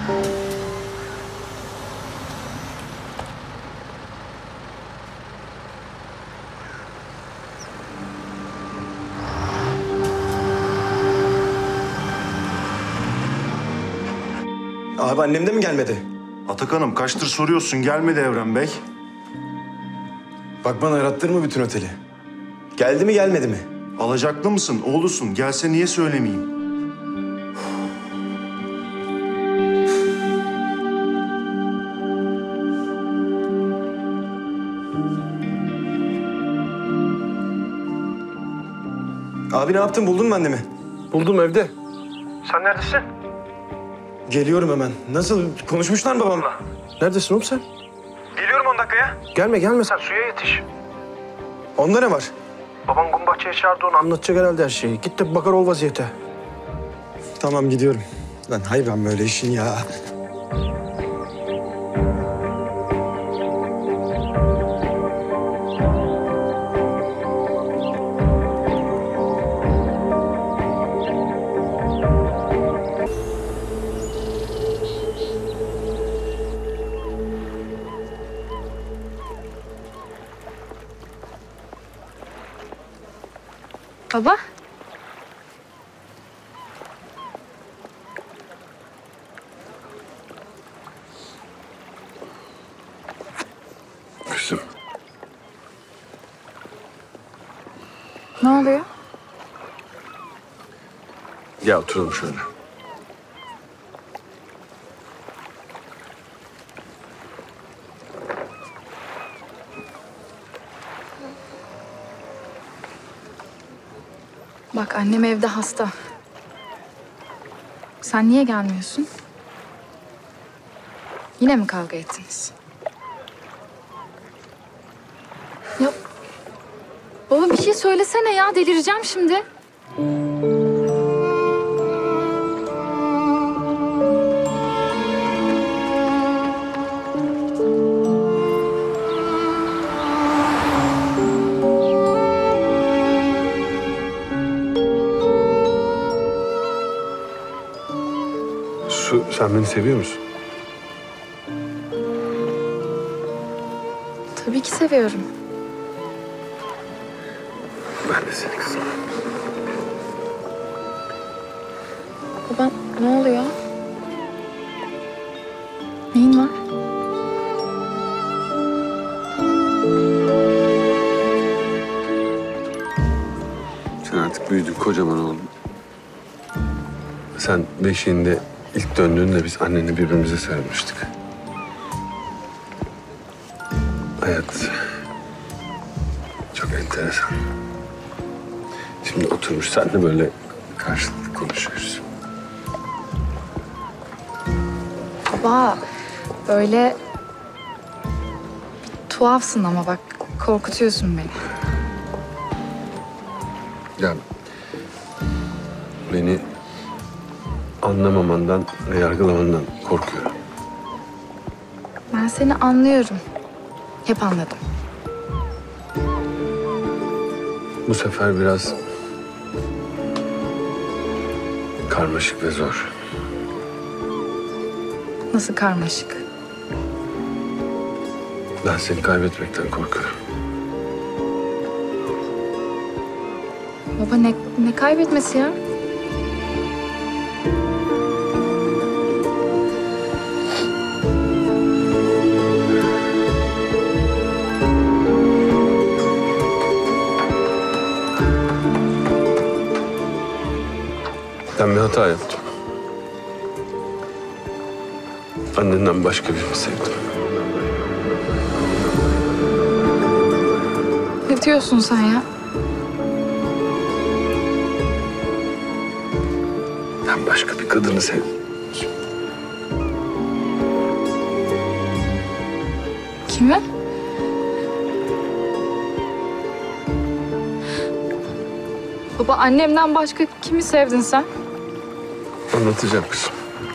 Abi annem de mi gelmedi? Atakan'ım kaçtır soruyorsun, gelmedi Evren Bey. Bak bana arattırma bütün oteli. Geldi mi gelmedi mi? Alacaklı mısın, oğlusun? Gelse niye söylemeyeyim? Abi ne yaptın, buldun mu annemi? Buldum evde. Sen neredesin? Geliyorum hemen. Nasıl, konuşmuşlar mı babamla? Neredesin oğlum sen? Geliyorum 10 dakikaya. Gelme sen suya yetiş. Onda ne var? Baban Gumbahçe'ye çağırdı onu anlatacak herhalde her şeyi. Git de bakar ol vaziyete. Tamam gidiyorum. Lan hayvan böyle işin ya. Baba. Kızım. Ne oluyor? Gel oturalım şöyle. Bak annem evde hasta. Sen niye gelmiyorsun? Yine mi kavga ettiniz? Ya baba bir şey söylesene ya, delireceğim şimdi. Su, sen beni seviyor musun? Tabii ki seviyorum. Ben de seni kızım. Baba ne oluyor? Neyin var? Sen artık büyüdün, kocaman oldun. Sen beşiğinde ilk döndüğünde biz annenle birbirimize sarılmıştık. Hayat çok enteresan. Şimdi oturmuş seninle böyle karşılıklı konuşuyoruz. Baba böyle tuhafsın ama bak, korkutuyorsun beni. Ya beni anlamamandan ve yargılamandan korkuyorum. Ben seni anlıyorum. Hep anladım. Bu sefer biraz karmaşık ve zor. Nasıl karmaşık? Ben seni kaybetmekten korkuyorum. Baba ne kaybetmesi ya? Ben bir hata yaptım. Annenden başka birini sevdim. Ne diyorsun sen ya? Ben başka bir kadını sevdim. Kimi? Baba annemden başka kimi sevdin sen? Anlatacağım kızım.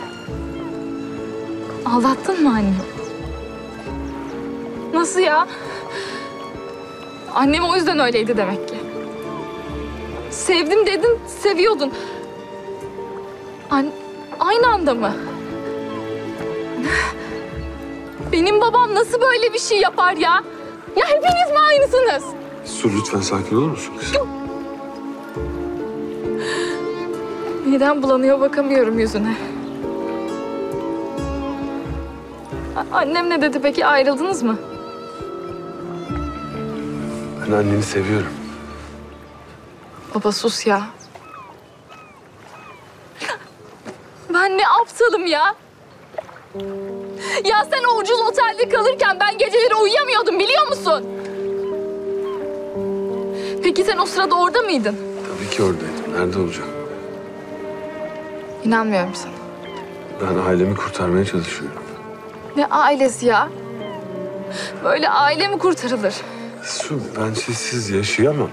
Aldattın mı annem? Nasıl ya? Annem o yüzden öyleydi demek ki. Sevdim dedin, seviyordun. Aynı anda mı? Benim babam nasıl böyle bir şey yapar ya? Ya hepiniz mi aynısınız? Su lütfen sakin olur musun kızım? Midem bulanıyor, bakamıyorum yüzüne. Annem ne dedi peki? Ayrıldınız mı? Ben anneni seviyorum. Baba sus ya. Ben ne aptalım ya? Ya sen o ucuz otelde kalırken ben geceleri uyuyamıyordum biliyor musun? Peki sen o sırada orada mıydın? Tabii ki oradaydım. Nerede olacağım? İnanmıyorum sana. Ben ailemi kurtarmaya çalışıyorum. Ne ailesi ya? Böyle aile mi kurtarılır? Su, ben sizsiz yaşayamam.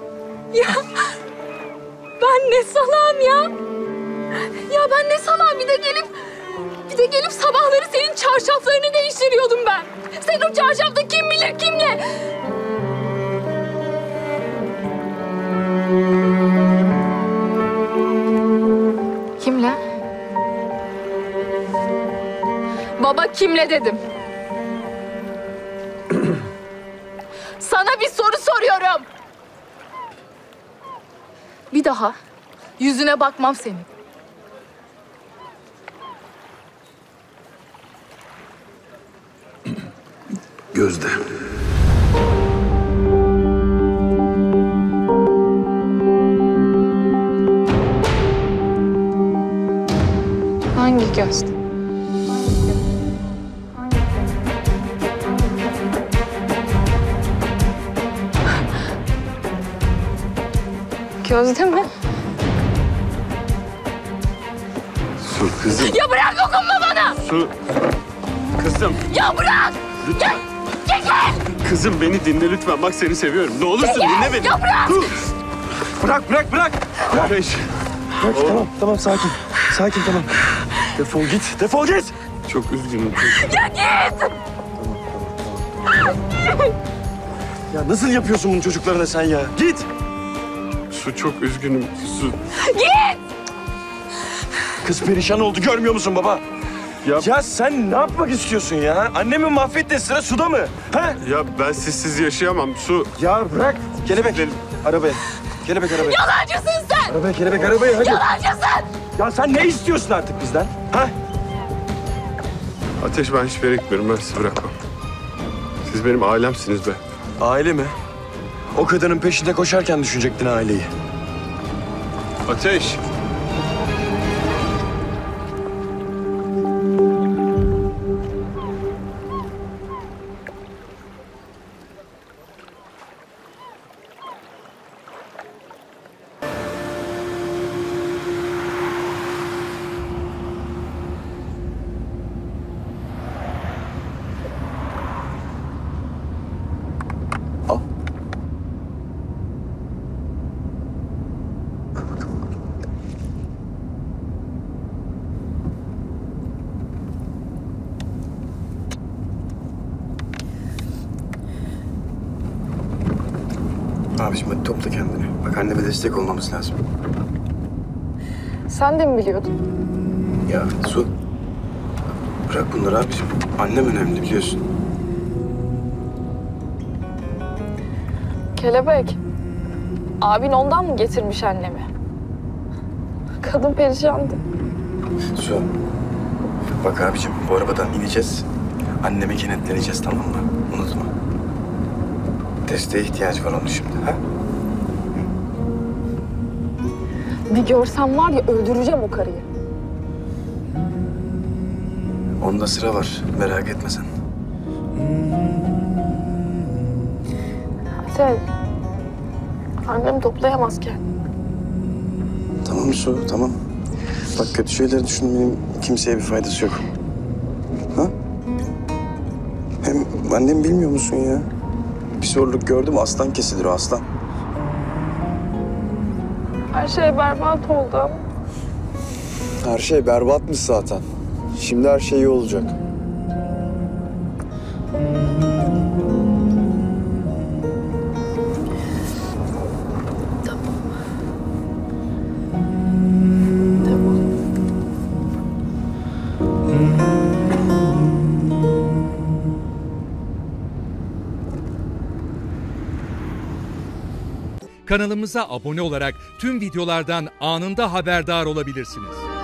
Ben ne salağım ya? Ya ben ne salağım bir de gelip sabahları senin çarşaflarını değiştiriyordum ben. Sen o çarşafta kim bilir kimle? Kimle? Baba kimle dedim. Sana bir soru soruyorum. Bir daha yüzüne bakmam senin. Gözde. Hangi göz? Gözde mi? Su kızım. Ya bırak dokunma bana! Su. Kızım. Ya bırak! Lütfen. Çekil! Kızım beni dinle lütfen. Bak seni seviyorum. Ne olursun dinle beni. Ya bırak! Dur. Bırak. Ateş. Tamam sakin. Sakin tamam. Defol git. Çok üzgünüm. Ya git! Ya nasıl yapıyorsun bunu çocuklarına sen ya? Git. Su çok üzgünüm. Su. Git! Kız perişan oldu görmüyor musun baba? Ya sen ne yapmak istiyorsun ya? Annemi mahvettin sıra suda mı? Ha? Ya ben sizsiz yaşayamam. Su. Ya bırak. Kelebek. Arabaya. Kelebek arabaya. Yalancısın sen! Arabaya kelebek arabaya hadi. Yalancısın! Ya sen ne istiyorsun artık bizden? Ha? Ateş ben hiçbir yere gitmiyorum. Ben sizi bırakmam. Siz benim ailemsiniz be. Aile mi? O kadının peşinde koşarken düşünecektin aileyi. Ateş. Abiciğim hadi topla kendini. Bak anneme destek olmamız lazım. Sen de mi biliyordun? Ya Su. Bırak bunları abiciğim. Annem önemli biliyorsun. Kelebek. Abin ondan mı getirmiş annemi? Kadın perişandı. Su. Bak abiciğim bu arabadan ineceğiz. Anneme kenetleneceğiz tamam mı? Unutma. Desteğe ihtiyacı var onun şimdi ha? Bir görsem var ya öldüreceğim o karıyı. Onda sıra var. Merak etme sen. Sen annem toplayamazken. Tamam Su tamam. Bak kötü şeyleri düşünmenin kimseye bir faydası yok. Ha? Hem annem bilmiyor musun ya? Bir soruluk gördüm aslan kesilir o aslan. Her şey berbat oldu ama. Her şey berbatmış zaten. Şimdi her şey iyi olacak. Tamam. Kanalımıza abone olarak tüm videolardan anında haberdar olabilirsiniz.